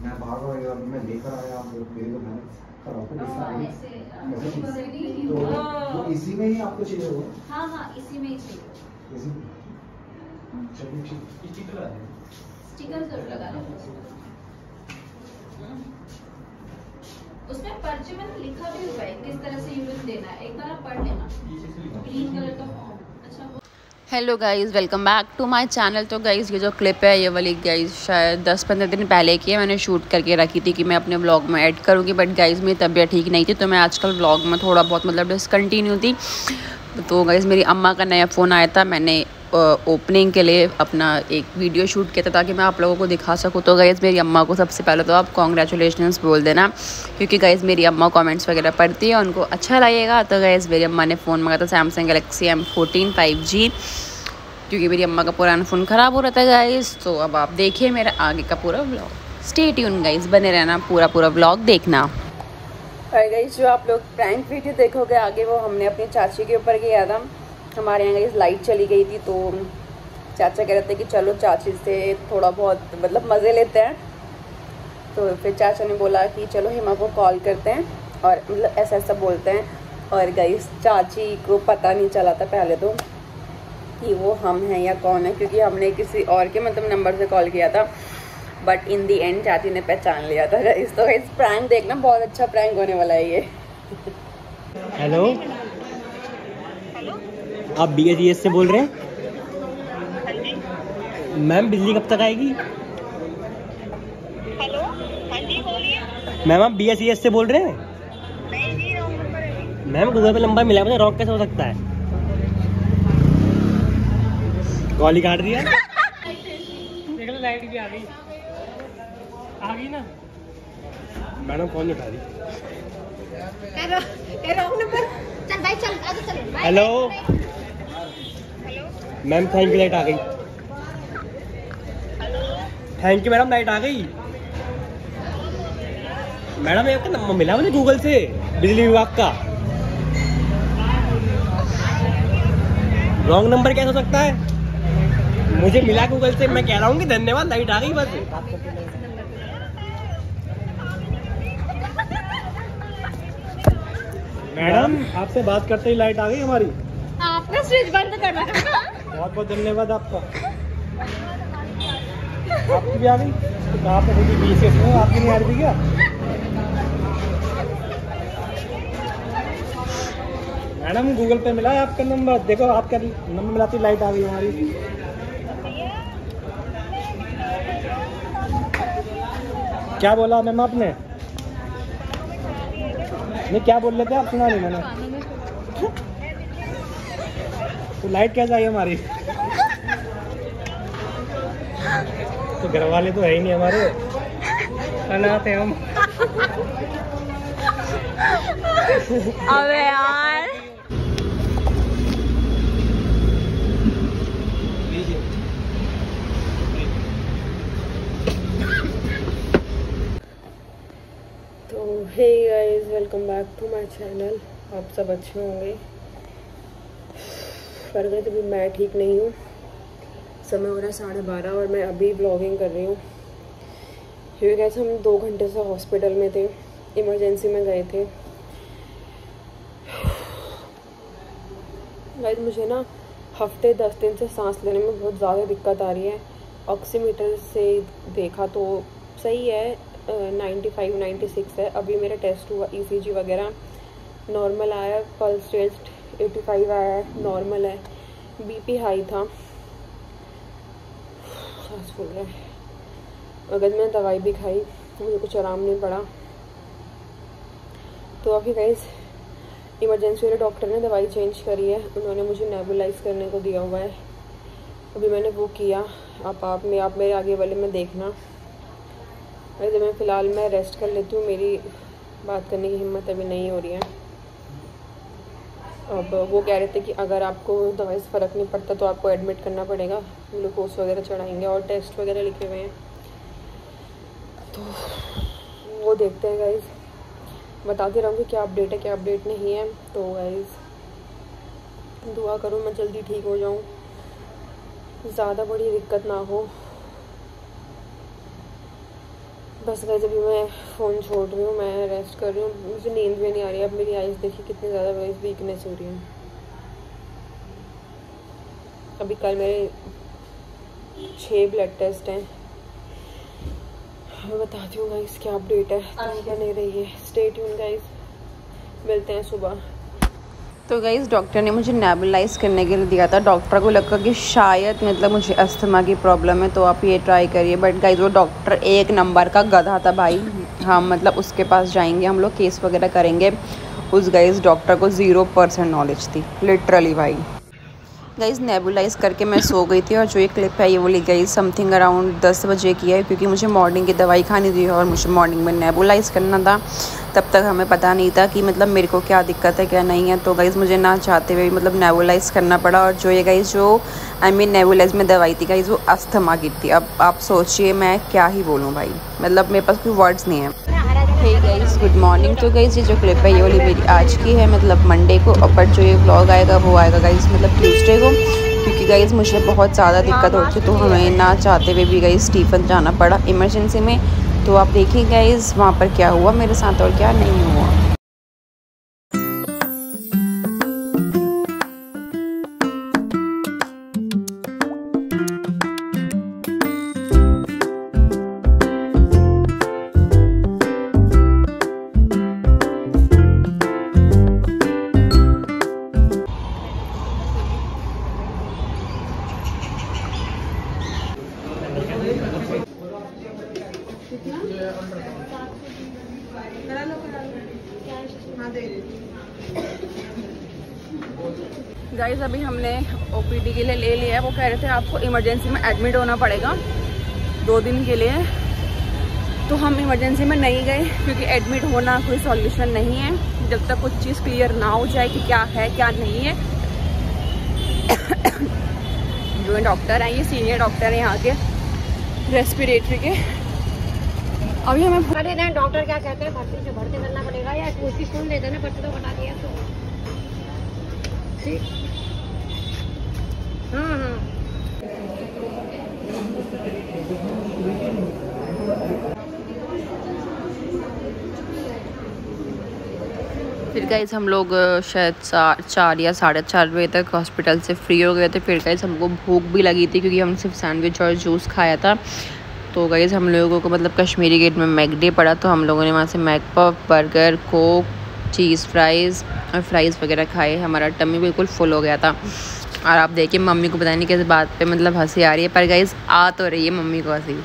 मैं भाग रहा हूँ, मैं लेकर आया आप लोग मेरे को मैंने तो इसी में ही आपको चाहिए होगा। हाँ हाँ इसी में ही चाहिए। इसी में चलिए स्टिकर लगा दें। स्टिकर जरूर लगा लें। उसमें पर्चे में लिखा भी हुआ है किस तरह से यूरिन देना है, एक बार आप पढ़ लेना। ग्रीन कलर का फॉर्म। अच्छा hello guys, welcome back to my channel. तो गाइज़ ये जो क्लिप है ये वाली गाइज़ शायद 10-15 दिन पहले की है। मैंने शूट करके रखी थी कि मैं अपने व्लॉग में ऐड करूँगी, बट गाइज़ मेरी तबीयत ठीक नहीं थी तो मैं आजकल व्लॉग में थोड़ा बहुत मतलब डिसकंटिन्यू थी। तो गाइज़ मेरी अम्मा का नया फ़ोन आया था, मैंने ओपनिंग के लिए अपना एक वीडियो शूट किया था ताकि मैं आप लोगों को दिखा सकूँ। तो गाइज़ मेरी अम्मा को सबसे पहले तो आप कॉन्ग्रेचुलेशंस बोल देना, क्योंकि गाइज़ मेरी अम्मा कमेंट्स वगैरह पढ़ती है, उनको अच्छा लगेगा। तो गाइज़ मेरी अम्मा ने फ़ोन मंगाया था सैमसंग गैलेक्सी M14 5G, क्योंकि मेरी अम्मा का पुराना फ़ोन ख़राब हो रहा था गाइज़। तो अब आप देखिए मेरा आगे का पूरा व्लॉग, स्टे ट्यून गाइज़, बने रहना, पूरा व्लॉग देखना। और गाइज़ जो आप लोग प्रैंक वीडियो देखोगे आगे वो हमने अपनी चाची के ऊपर किया था। हमारे यहाँ गाइज़ लाइट चली गई थी तो चाचा कह रहे थे कि चलो चाची से थोड़ा बहुत मतलब मज़े लेते हैं। तो फिर चाचा ने बोला कि चलो हिमा को कॉल करते हैं और मतलब ऐसा बोलते हैं। और गाइज़ चाची को पता नहीं चला था पहले तो कि वो हम हैं या कौन है, क्योंकि हमने किसी और के मतलब नंबर से कॉल किया था, बट इन दी एंड चाची ने पहचान लिया था गाइस। तो इस प्रैंक देखना, बहुत अच्छा प्रैंक होने वाला है ये। हेलो, आप BSES से बोल रहे हैं? मैम बिजली कब तक आएगी? हेलो, हाँ जी बोलिए। मैम आप BSES से बोल रहे हैं? नहीं जी, रॉन्ग नंबर है। मैम गूगल पे नंबर मिला मुझे, रॉन्ग कैसे हो सकता है? कॉल ही काट दिया। देख लो लाइट भी आ गई ना। मैडम फोन उठा दी। Wrong number. चल भाई चल, आगे चल। Hello hello ma'am, thank you, light आ गई। थैंक यू मैडम, लाइट आ गई। मैडम आपका नंबर मिला मुझे गूगल से, बिजली विभाग का। रॉन्ग नंबर कैसे हो सकता है? मुझे मिला गूगल से, मैं कह रहा हूँ कि धन्यवाद, लाइट आ गई बस। मैडम आपसे बात करते ही लाइट आ गई हमारी। आपने स्विच बंद करना है। बहुत बहुत धन्यवाद आपका। आपकी भी आ गई? तो कहाँ पे होगी BSES में, आपकी नहीं आ रही थी क्या? मैडम गूगल पे मिला है आपका नंबर, देखो आपका नंबर मिलाती लाइट आ गई हमारी। क्या बोला मैम आपने? नहीं क्या बोल रहे थे आप, सुना नहीं मैंने। तो लाइट कैसे आई हमारी? तो घर वाले तो है ही नहीं हमारे, अनाथ हैं हम। अबे यार तो hey guys, welcome back to my channel. आप सब अच्छे होंगे। पर गए तभी मैं ठीक नहीं हूँ। समय हो रहा है 12:30 और मैं अभी व्लॉगिंग कर रही हूँ, क्योंकि कैसे हम 2 घंटे से हॉस्पिटल में थे, इमरजेंसी में गए थे। गाइस मुझे ना हफ्ते 10 दिन से सांस लेने में बहुत ज़्यादा दिक्कत आ रही है। ऑक्सीमीटर से देखा तो सही है, 95-96 है। अभी मेरा टेस्ट हुआ, ECG वगैरह नॉर्मल आया, पल्स टेस्ट 85 आया है, नॉर्मल है। BP हाई था, सांस फूल रहा है। अगर मैंने दवाई भी खाई मुझे कुछ आराम नहीं पड़ा। तो अभी गाइस इमरजेंसी वाले डॉक्टर ने दवाई चेंज करी है, उन्होंने मुझे नेबुलाइज करने को दिया हुआ है। अभी मैंने वो किया। आप मेरे आगे वाले में देखना। वैसे मैं फ़िलहाल मैं रेस्ट कर लेती हूँ, मेरी बात करने की हिम्मत अभी नहीं हो रही है। अब वो कह रहे थे कि अगर आपको दवाई से फ़र्क नहीं पड़ता तो आपको एडमिट करना पड़ेगा, ग्लूकोज वगैरह चढ़ाएंगे और टेस्ट वगैरह लिखे हुए हैं। तो वो देखते हैं गाइज़, बताती रहूँगी क्या अपडेट है क्या अपडेट नहीं है। तो गाइज़ दुआ करो मैं जल्दी ठीक हो जाऊँ, ज़्यादा बड़ी दिक्कत ना हो। बस गाइस अभी मैं फ़ोन छोड़ रही हूँ, मैं रेस्ट कर रही हूँ, मुझे नींद भी नहीं आ रही है। अब मेरी आइज़ देखिए कितनी ज़्यादा गाइस वीकनेस हो रही है। अभी कल मेरे 6 ब्लड टेस्ट हैं, मैं बताती हूँ गाइस क्या अपडेट है। तो नहीं रही है, स्टे ट्यून गाइस, मिलते हैं सुबह। तो गाइस डॉक्टर ने मुझे नेबुलाइज करने के लिए दिया था। डॉक्टर को लगा कि शायद मतलब मुझे अस्थमा की प्रॉब्लम है, तो आप ये ट्राई करिए। बट गाइस वो डॉक्टर एक नंबर का गधा था भाई। हम मतलब उसके पास जाएंगे, हम लोग केस वगैरह करेंगे। उस गाइस डॉक्टर को 0% नॉलेज थी लिटरली भाई। गाइस नेबुलाइज करके मैं सो गई थी, और जो ये क्लिप है ये वाली गाइस समथिंग अराउंड 10 बजे की है, क्योंकि मुझे मॉर्निंग की दवाई खानी थी और मुझे मॉर्निंग में नेबुलाइज करना था। तब तक हमें पता नहीं था कि मतलब मेरे को क्या दिक्कत है क्या नहीं है। तो गाइस मुझे ना चाहते हुए मतलब नेबुलाइज करना पड़ा। और जो ये गाइस जो नेबुलाइज में दवाई थी गाइस वो अस्थमा की थी। अब आप सोचिए मैं क्या ही बोलूँ भाई, मतलब मेरे पास कोई वर्ड्स नहीं है। Hey guys good morning. तो गाइस ये जो क्लिप है ये वाली मेरी आज की है, मतलब मंडे को। और बट जो ये व्लॉग आएगा वो आएगा गाइस मतलब ट्यूसडे को, क्योंकि गाइस मुझे बहुत ज़्यादा दिक्कत हो रही थी। तो हमें ना चाहते हुए भी गाइस स्टीफन जाना पड़ा इमरजेंसी में। तो आप देखिए गाइस वहाँ पर क्या हुआ मेरे साथ और क्या नहीं हुआ। गाइस अभी हमने ओपीडी के लिए ले लिया है। वो कह रहे थे आपको इमरजेंसी में एडमिट होना पड़ेगा 2 दिन के लिए। तो हम इमरजेंसी में नहीं गए, क्योंकि एडमिट होना कोई सॉल्यूशन नहीं है जब तक कुछ चीज़ क्लियर ना हो जाए कि क्या है क्या नहीं है। जो डॉक्टर हैं ये सीनियर डॉक्टर हैं यहाँ के रेस्पिरेटरी के। अभी हमें डॉक्टर क्या कहते हैं, भर्ती से भर्ती करना पड़ेगा या उसकी सुन लेते ना, भर्ती तो बता दिया तो ठीक। फिर गाइस हम लोग शायद 4 या 4:30 बजे तक हॉस्पिटल से फ्री हो गए थे। फिर गाइस हमको भूख भी लगी थी, क्योंकि हमने सिर्फ सैंडविच और जूस खाया था। तो गाइस हम लोगों को मतलब कश्मीरी गेट में मैकडे पड़ा, तो हम लोगों ने वहाँ से McPuff, burger, coke, cheese fries और फ्राइज़ वगैरह खाए। हमारा टमी बिल्कुल फुल हो गया था। और आप देखिए मम्मी को पता नहीं किस बात पे मतलब हंसी आ रही है, पर गाइस आ तो रही है मम्मी को हंसी।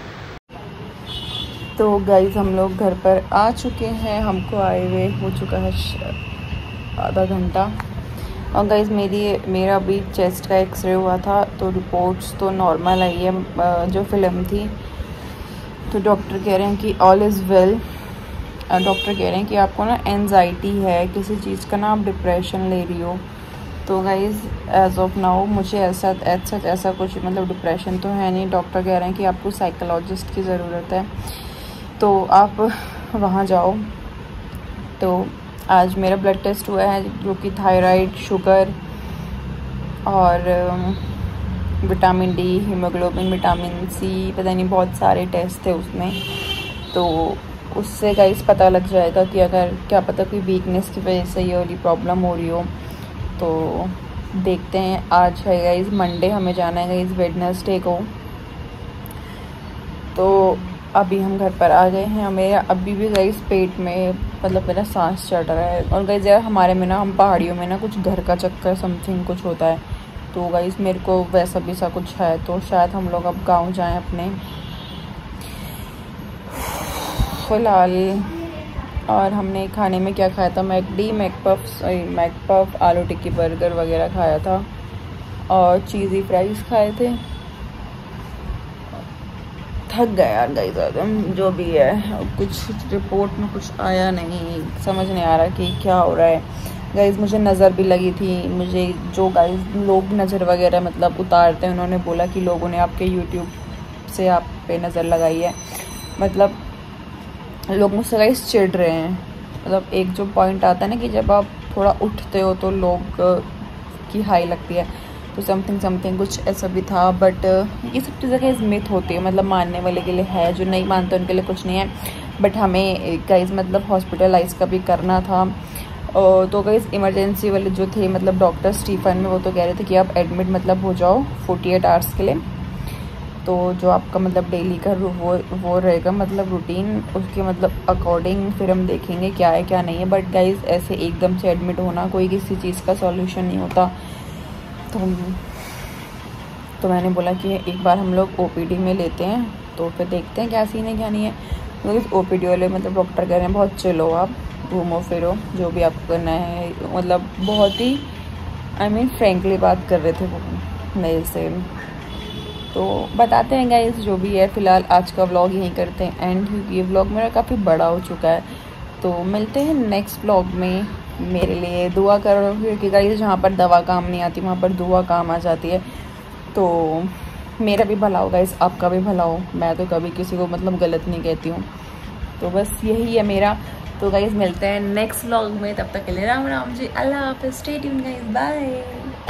तो गाइस हम लोग घर पर आ चुके हैं, हमको आए हुए हो चुका है आधा घंटा। और गाइस मेरा अभी चेस्ट का एक्सरे हुआ था, तो रिपोर्ट्स तो नॉर्मल आई है जो फिल्म थी। तो डॉक्टर कह रहे हैं कि ऑल इज़ वेल। डॉक्टर कह रहे हैं कि आपको ना एंजाइटी है किसी चीज़ का, ना आप डिप्रेशन ले रही हो। तो गाइस एज ऑफ नाउ मुझे ऐसा कुछ मतलब डिप्रेशन तो है नहीं। डॉक्टर कह रहे हैं कि आपको साइकोलॉजिस्ट की ज़रूरत है, तो आप वहाँ जाओ। तो आज मेरा ब्लड टेस्ट हुआ है, जो कि थायराइड, शुगर और vitamin D, haemoglobin, vitamin C, पता नहीं बहुत सारे टेस्ट थे उसमें। तो उससे गाइस पता लग जाएगा कि अगर क्या पता कोई वीकनेस की वजह से ये वाली प्रॉब्लम हो रही हो। तो देखते हैं। आज है गाइस मंडे, हमें जाना है गाइस वेडनेसडे को। तो अभी हम घर पर आ गए हैं। मेरा अभी भी गाइस पेट में मतलब मेरा सांस चढ़ रहा है। और गाइस यार हमारे में ना, हम पहाड़ियों में ना कुछ घर का चक्कर समथिंग कुछ होता है। तो गाइस मेरे को वैसा भी सा कुछ है, तो शायद हम लोग अब गांव जाएं अपने फिलहाल। और हमने खाने में क्या खाया था, मैकपफ, आलू टिक्की, बर्गर वगैरह खाया था और चीज़ी फ्राइज़ खाए थे। थक गए यार गाइस जो भी है। कुछ रिपोर्ट में कुछ आया नहीं, समझ नहीं आ रहा कि क्या हो रहा है। गाइस मुझे नज़र भी लगी थी। मुझे जो गाइस लोग नज़र वगैरह मतलब उतारते हैं, उन्होंने बोला कि लोगों ने आपके यूट्यूब से आप पे नज़र लगाई है। मतलब लोग मुझसे गाइस चिढ़ रहे हैं। मतलब एक जो पॉइंट आता है ना कि जब आप थोड़ा उठते हो तो लोग की हाई लगती है। तो समथिंग कुछ ऐसा भी था। बट ये सब चीज़ें गाइस मिथ होती है, मतलब मानने वाले के लिए है, जो नहीं मानते उनके लिए कुछ नहीं है। बट हमें गाइस मतलब हॉस्पिटलाइज का भी करना था। तो गाइस इमरजेंसी वाले जो थे मतलब डॉक्टर स्टीफन में, वो तो कह रहे थे कि आप एडमिट मतलब हो जाओ 48 आवर्स के लिए। तो जो आपका मतलब डेली का वो रहेगा मतलब रूटीन, उसके मतलब अकॉर्डिंग फिर हम देखेंगे क्या है क्या नहीं है। बट गाइस ऐसे एकदम से एडमिट होना कोई किसी चीज़ का सॉल्यूशन नहीं होता। तो मैंने बोला कि एक बार हम लोग OPD में लेते हैं, तो फिर देखते हैं क्या सीन है क्या नहीं है। तो इस OPD वाले मतलब डॉक्टर कह रहे हैं बहुत चिल हो, आप घूमो फिरो जो भी आपको करना है, मतलब बहुत ही फ्रेंकली बात कर रहे थे वो मेरे से। तो बताते हैं गाइस जो भी है। फ़िलहाल आज का व्लॉग यहीं करते हैं एंड, क्योंकि ये व्लॉग मेरा काफ़ी बड़ा हो चुका है। तो मिलते हैं नेक्स्ट व्लॉग में। मेरे लिए दुआ करो, क्योंकि गाइस जहाँ पर दवा काम नहीं आती वहाँ पर दुआ काम आ जाती है। तो मेरा भी भला हो गाइस, आपका भी भला हो। मैं तो कभी किसी को मतलब गलत नहीं कहती हूँ। तो बस यही है मेरा। तो गाइस मिलते हैं नेक्स्ट व्लॉग में, तब तक के लिए राम राम जी, अल्लाह हाफ़िज़, स्टे ट्यून्ड गाइस, बाय।